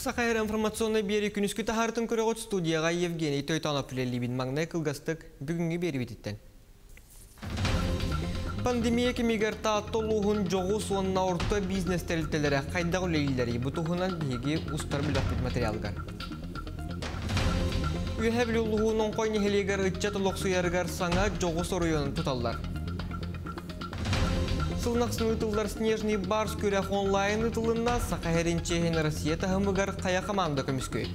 Сахайр информационный бері күніскі тахартын көріғыт студияға Евгений Тойтанов-Лелибин маңнай кылгастық бүгінгі бері бетіттен. Пандемия кемегер тааттолуғын жоғы суынна орта бизнес тәрілтелері қайдағы лейлері бұтуғынан бейге ұстар біліқпет материалғар. Үйәбілі ұлығының қойны хелегер үтчет ұлықсуярғар саңа жоғы сорыйының тұталар. Сылнақсын ұтылдар снежный барс көрек онлайн ұтылында Сақайрын Чехен Россия тағымығар қая команда көміскөй.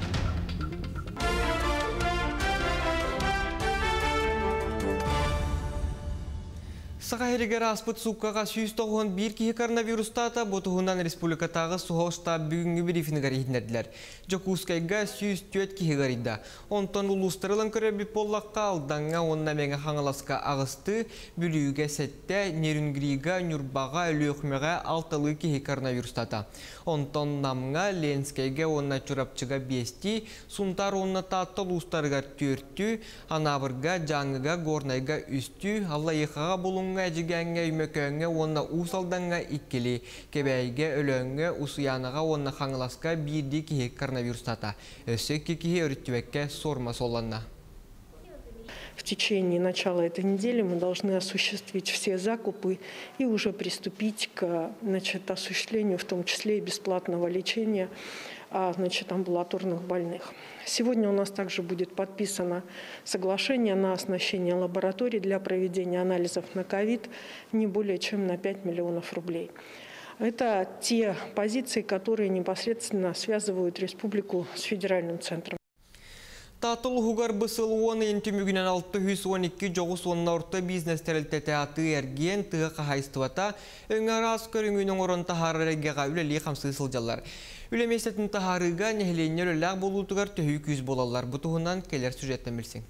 Сақайрыгер аспыт суққаға 191 кихи коронавирустата бұтығынан республикатағы сұғышта бүгінгі брифингар етінерділер. Жокускайға 104 кихи ғарыда. Онтан ұлыстырылын көрәбі боллаққа алдаңа онна мәңі қаңыласқа ағысты, бүліуге сәтті нерінгриға, нүрбаға, өліқмеға 6 кихи коронавирустата. Онтан намға Ленскайға онна чұрапчыға 5, сунтар онна татты ұлыстарғар 4, анабырға, жаңыға, горнайға 3, Аллайықаға болуңға әжігәңге үмекөңге онна усалданға 2, кебәйге, өлөңге, усуяныға онна қаңыласқа 1 кихи коронавирустата. Өсөкке кихи өріттівекке сорма соланна. В течение начала этой недели мы должны осуществить все закупы и уже приступить к осуществлению, в том числе и бесплатного лечения амбулаторных больных. Сегодня у нас также будет подписано соглашение на оснащение лабораторий для проведения анализов на ковид не более чем на 5 миллионов рублей. Это те позиции, которые непосредственно связывают республику с федеральным центром. Татыл хугар бысыл оны ентүмігінен 612 жоғыс онна орта бизнес тәрілтеті аты әрген тұғы қағайстывата өңір аз көріңінің орын тахарырыға үлелі қамсы сылжалар. Үлеместетін тахарыға нәхіленер өләқ болуытығар төхі күз болалар. Бұтығынан келер сюжеттен білсің.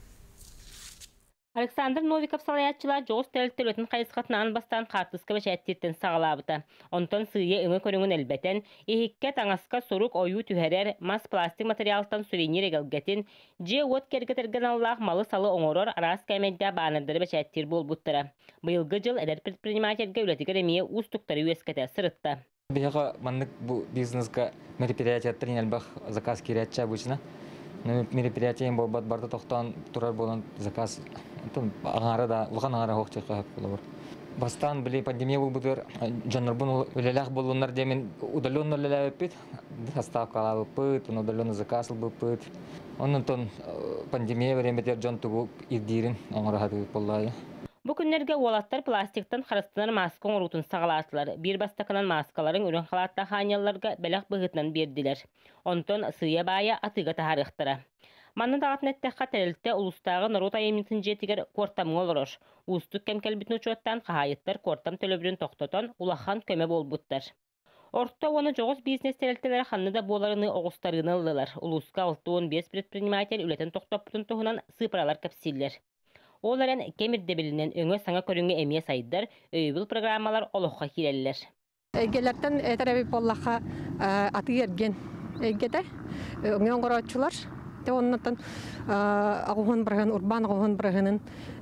Александр Новиков салаятчылар жоғыз тәрілтілетін қайысқатынан бастан қартысқы бәшәттеттен сағалабыта. Онтан сүйе үңі көріңін әлбәтен, ехекке таңасқа сорук ойу түхәрер, мас пластик материалтан сувенир егілгетін, же от кергетерген аллах малы салы оңорор арас кәмәдді бағанырдары бәшәттер бол бұттыра. Бұйылғы жыл әдер предпринимателге үлетігер әмейе ұз тұқтары өскеті сырытты. Бияға маңдық бұл бизнесға мероприятияттарын әлбақ заказ керетчі обычно. Мероприятием болбат барды тоқтан тұрар болан заказ аңары да ұлған аңары хоқтыққа болар. Бастан біле пандемия бұл бұдыр жанрбын өлеләқ болуынар демен удален өлеләу өппет, доставкалау өппет, удален заказ өппет. Онын пандемия вереметтер жон тұғу ирдерін аңары хаты боллайы. Бұл күннерге олаттар пластиктан қарыстынар маска оңырутын сағалатылар. Bir бастақынан маскаларын үрін қалатта ханяларға бәләқ бұғытынан берділер. Онтон сыя бая атыға тахарықтыра. Манны дағатын әттәққа тәрілтті ұлыстағы народ айымнетін жетігер кортамың олырыр. Ұстық кәмкәлбітін ұчуаттан қағайыттар кортам төлөбірін тоқтатан улахан көмі бол бұттар. Орта оны жоғыз бизнес тәрілтілері қанныда боларыны оғыстарыны ылылар. Улысқа 6-15 предприниматель үлетін тоқтап бұтын тұғынан сыпыралар кәпсиллер. Оларын кемірде білінен өңі саңа көріңі әмие сайдар, өйбіл программалар олыққа керелілер. Әйгелерден әтәрәбі боллаққа аты ерген әйгеді, өңі оңғырачылар. Оннан ағуын бірген, урбан ағуын біргенін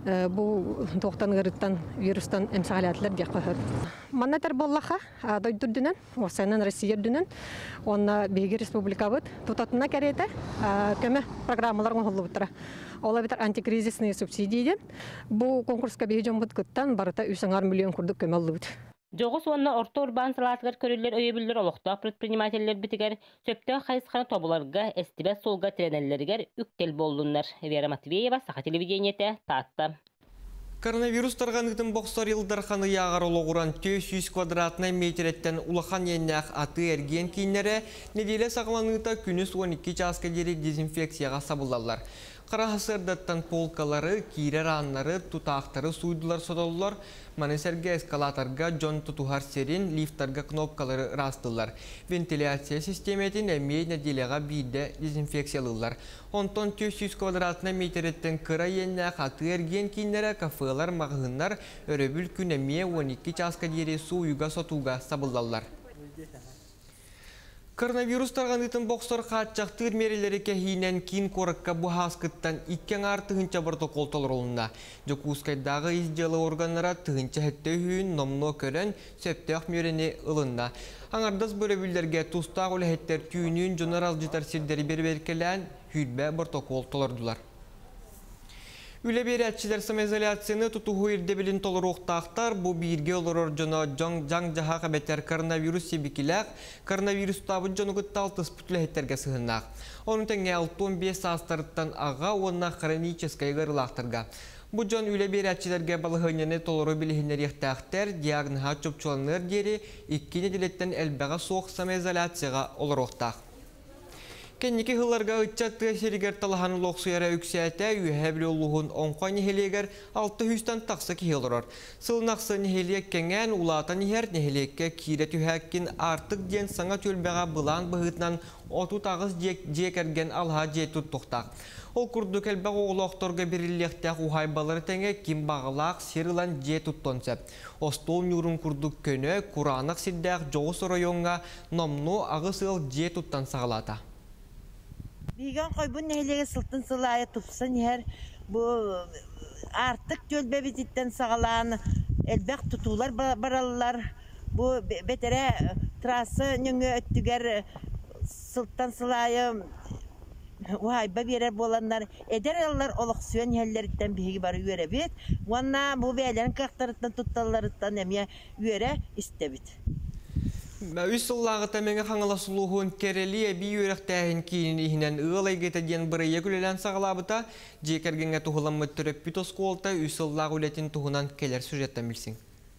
бұл тоқтан ғырыттан, вирустан әмсағалатлар дек қағыр. Маннатар боллаққа дойдырдынан, осайынан Россияддынан, онна бейгі республика бұд, тұтатына кәреті көмі программалар ғолы бұттыра. Ола бітір антикризисные субсидии. Бұл конкурска бейгі жон бұд күттан барыта 3 миллион күрдік көмелі бұд. Жоғыз онына орта урбан салатығар көрілер өйебілдер олықта предпринимателлер бітігер сөптіға қайысқаны тобыларға, әстібәт солға тренерлергер үктел болдыңдар. Вера Матвеева, Саха телевидениеті, Татта. Коронавирус тарғанығытын боқсар елдар қаны яғар олығыран 200 квадратный метреттен улахан еннәқ аты әрген кейінері неделе сағыланығыта күніз 12 жасқа дерек дезинфекцияға сабылалар. Қарағасырдаттан полкалары, кейрер аннары, тұтақтары, суйдылар содалылар, манесерге эскалаторға, жон тұтуғар серин, лифтарға кнопкалары растылар. Вентиляция системетін әмей неделеға бейді дезинфекциялылар. Онтон 200 квадратный метреттен кыра енне қаты әрген кейінері кафелар, мағығынлар, өрөбіл күн әмей 12 жасқа дере суйға сотуға сабылалар. Коронавирус тарғанытын боқсор қатчақтыр мерелері кәхейнен кейін қорыққа бұхаскыттан иккен артығынша протокол толырылына. Жокускайдағы изделы органлара тұғынша хетті үйін номно көрін сөптіғ мерені ылынна. Аңардас бөлебілдерге тұстақ олы хеттер түйінін жонар алжытар сирдері берберкелен хүрбе протокол толырдылар. Үле беретчилер самоизоляцияны тутугу ирдебилин толуруктактар бу бирге олорор жона жаң жаха кабеттер коронавирус себикилек коронавирус табын жонугутта 6 путлехеттерге сыгыннак. Onun теңе 15 астарыттан ага онна хроническая гырлактарга. Бу жон үле беретчилерге балыгыняны толуру билихинер яктактар диагноза чопчуланыр дери 2 неделеттен элбега соқ самоизоляцияга олоруктак. Кенники хылларга ытчатты серигер талахан лоқсуяра үксәтә үйәбілі олуғын оңқа нехелегер 600-тан тақсы кехелорор. Сылнақсы нехелек кәңән улата нехер нехелекке кирет үйәккін артық ден саңа төлбәға бұлан бұғытнан 30 тағыз жекерген алға жетут тоқтақ. Ол күрдік әлбәқ оғылоқторға берілектәқ ұхайбалары тәңе кім бағылақ серілан жетут тонсәп. Остол нүрін күрдік көні Құранық сиддәқ жоғыс районға номну ағысыл жетуттан сағалата. Биген койбун нехелеге сылтын сылайы тупсан ер бу артык жөлбе бизиттен сагалаан элбек тутуулар бараллар бу бетере трассы нөңө өттүгер сылтан сылайы уайба берер боланнар эдер аллар олоксуен хеллерден биги бар үйөребит уанна бу бээлерин кактарыттан тутталларыттан эме үйөрө истебит. Үс сыллағы тәмеңі қаңыла сұлуғын керелі әбі өріқтәйін кейін ихінен ұғылай кетеден бірі екілелен сағылабыта, жекергенге тұғылан мүттіріп бүтос қолта үс сыллағы үлетін тұғынан келер сюжеттен білсің.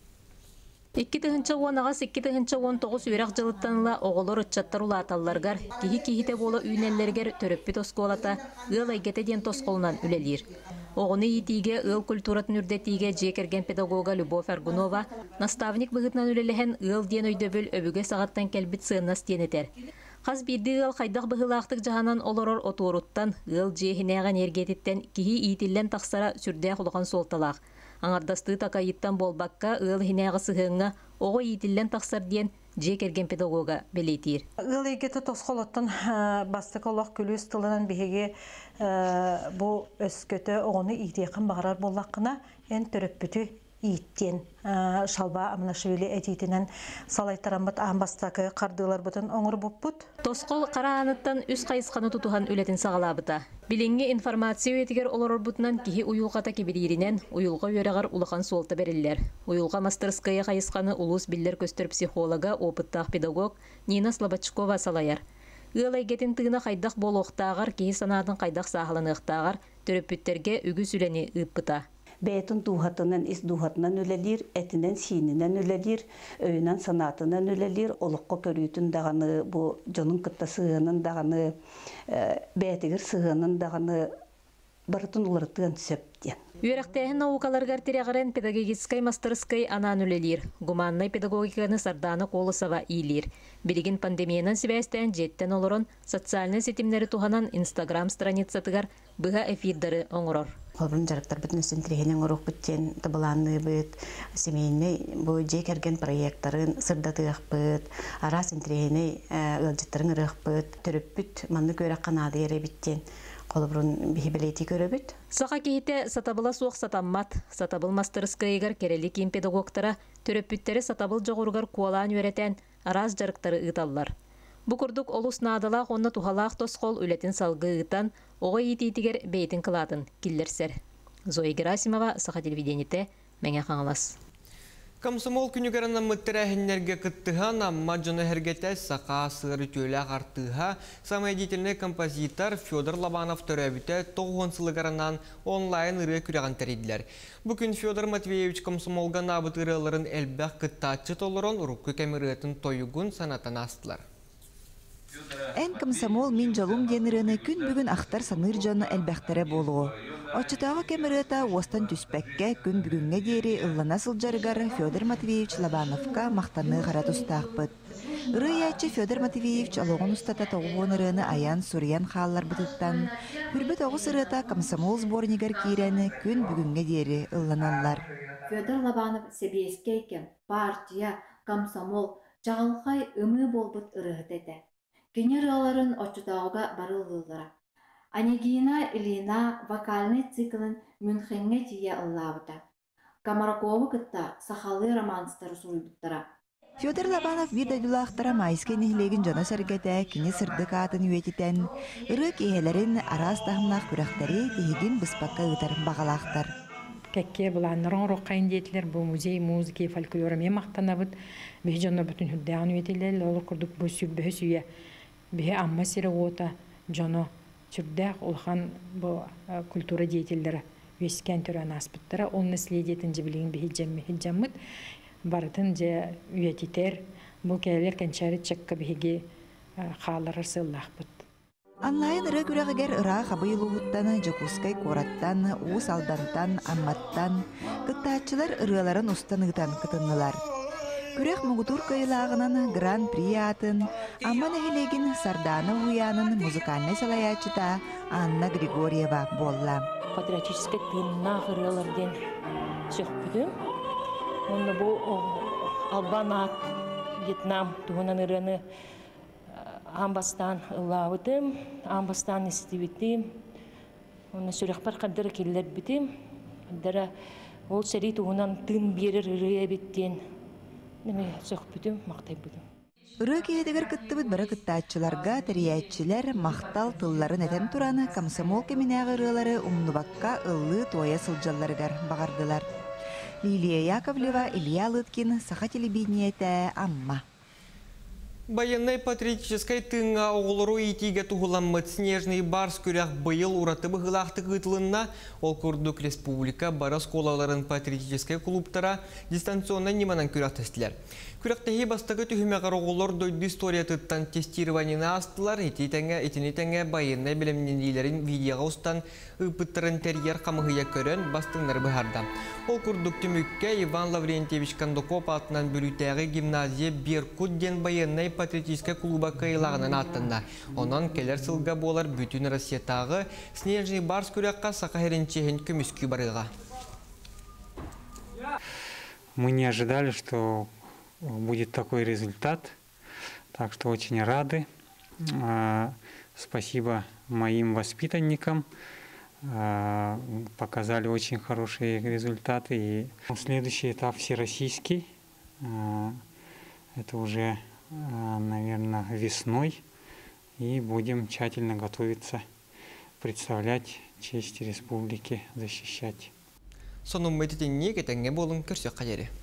2-10-ағас 2-19 үйрақ жылыттаныла оғылыр ұтчаттар ұлаталларғар, кихи-кихите болы үйнеллергер төріппі тосқолата ұғылай кетеден тосқолынан үлелер. Оғыны етиге ыл культуратын үрдетиге жекерген педагога Любовь Аргунова наставник бұғытнан үлелеген ыл ден өйдөбіл өбіге сағаттан кәлбіт сығынас денетер. Қаз бірді ыл қайдақ бұғылақтық жағанан олорор отуыруттан ыл жехінеған ергетіттен кихи иетілен тақсара сүрдәқ ұлған солталақ. Аңардасты тақайыттан болбаққа ыл хинеға сығыңа оғы иетілен тақсар ден жекерген педагога белетир. Ыл егеті тосқолоттан бастық олақ күліс тылынан бігеге бұл өскөті оғыны иетеқін бағарар болаққына ән түріппіті иеттен шалба амнашывели әтейтінен салайтарамбат амбастақы қардылар бұтын оңыр бұппыт. Тосқол қара аныттан үс қайысқаны тұтуған үлетін сағалабыта. Билинге информация өтігер олар бұтынан кихи уйылғата кебедерінен уйылға өрағар улақан солты берілер. Уйылға мастерская қайысқаны улус биллер көстер психолога, опыттақ педагог Нина Слободчкова салайар. Ұлай кетін тығына қайдақ бол оқтағар, кихи санатын қайдақ сағыланы оқтағар, төріппіттерге үгіз үлені ұппыта. Бәйтін туғатынан ис туғатынан өлелер, әтінен сиінінен өлелер, өйінен санатынан өлелер, олыққа көрійтін дағаны, бұл жонын күтті сығының дағаны, бәйтігір сығының дағаны, барытын оларыттыған сөптен. Үйрақтайын наукаларғар терегірен педагогическай мастерскай анан үлелер. Гуманнай педагогиканы сарданы қолысава ийлер. Билигин пандемиянан себәстен жеттен олырын социальный сетимнері туғанан Instagram страницатыгар бұға эфирдары оңырор. Қолбырын жарықтар бүтін өстен тірегенен ұрық бүттен табыланы бұд, семейіне бұл жекерген проекттарын сырдатығық бұд, арасын тірегені ұлжыттарын ұрық бұд, түріп бүт, манны көрі қанады ере бүттен. Қолыбырын бейбілеті көрі бүт. Сақа кейті сатабыла суық сатаммат, сатабыл мастерскайығар керелі кейін педагогтара түріп бүттері сатабыл жоғырғар куалан өретен араз жарықтары ұталылар. Бұ күрдік олыс надалақ онна тухалақ тосқол үлетін салғы ұтан, оға ететігер бейтін қылатын киллерсер. Зоя Герасимова, Сақа телевидениеті, мәңе қаңылас. Комсомол күнігерінен мұттырәхінлерге күттіған, амма жоны әргеті сақа сыры төләқ артыға, самайдетіліне композитор Федор Лобанов төрәбіті 9 сылығарынан онлайн ұры күреген тәрейділер. Бүгін Федор Матвеевич комсомолға набытырыларын әлбәқ күттатчы толырын ұрыққы кәміретін тойығын санатан астылар. Ән комсомол мен жолым деніріні күн бүгін ақтар саныр жоны әлбәқтері болуы. Очытағы кеміріта остан түспәкке күн бүгінге дері ұллана сылжарығар Федор Матвеевич Лобановқа мақтаны ғара тұстақпыд. Үріячы Федор Матвеевич алуғын ұстата тоғуын ұрыны аян суриян қалалар бұтыттан. Үрбіт оғыз ұрыта комсомол сборнигар кейрені күн бүгінге дері ұлланалар. Федор Лобанов себескейкен партия, комсомол, жағылғай үмі болбыт ұрығыт еті. Кенераларын очутауга барылылара. Анегина Илина вокальный циклын Мюнхенге тие ыллабыта. Комарковы кытта сахалы романстары суруйбуттара. Федор Лобанов видадулақтара майскен нехлеген жона сәргеті кені сырды катын үетітен, ұры кейелерін арас тағымнақ күрәқтері тегін бұспаққа ұтарын бағалақтар. Кәкке бұланырын роққайын дейтілер, бұл музей, музыке, фольклоры мен мақтанабыд, бе жонна бүтін хүддәғын үетілер, олар күрдік бұл сүббі сүйе, бе амма сері ота, жоно сүрдәқ олған бұл культура дейтілері, өскен түрін аспыттары, ол наследиетін жібілігін бе хиджаммыд, барытын же үетитер, бұл кәлелер кәнчәрі чакка беге қалары сыллақпыд. Онлайн ыры күрәгәр ыра қабыйлы ұттаны Жокускай кораттан, уыс алдантан, амматтан, кыттаатчылар ырыларын ұстан ұтан кытыннылар. Күрәк мұғытур кайылағынан гран-при атын, амман әхелеген Сардана уянын музыкальный салаячыта Анна Григорьева болла. Патриотический тыннақ ырыларден сөкпүдім. Онда бұл Албанат, Вьетнам туғынан ырыны амбастан ылауытым, амбастан істебітім. Онда сүрекпар қадыры келілер бітім. Қадыры ол сәрі туғынан тын берір ырыя біттен. Неме сөкпүдім, мақтай бұдым. Ыры кейедігір кыттыбыд бары кыттаатчыларға тәрияетчілер мақтал тылларын әтен тураны комсомол кемінәғі ырылары умнубакка ыллы туая сылжаларығар бағардылар. Лилия Яковлева, Илья Лыткин, Саха телевидениеті, Амма. Военной патриотической тыңға оғылыру етеге тұғыламмыд снежный барс көрек бұйыл ұраты бұғылақты ғытылынна ол күрдік республика бары сколаларын патриотической клубтара дистанционно неманан көрек тестілер. Күректегі бастығы түхімеғар оғылыр дойды история тұттан тестированина астылар, етінетіңе военной білімнен дейлерін видеоға ұстан ұпыттырын терьер қамығыя көрін бастыңдар бұхарда. Ол күрдік түмікке Иван Лаврентьевич Кондокоп атынан бөлітәғі гимназия Беркут ден военной патриотической клуба кайылағынан аттында. Онан келер сылға болар бүтін Россиятағы снежный барс күрекқа сақахеренчехен көміскі барыға. Мы не ожидали, что будет такой результат, так что очень рады. Спасибо моим воспитанникам, показали очень хорошие результаты. И следующий этап всероссийский, это уже, наверное, весной, и будем тщательно готовиться, представлять честь республики, защищать. Сонун мәтетенне кетенге болын көрсек қадері.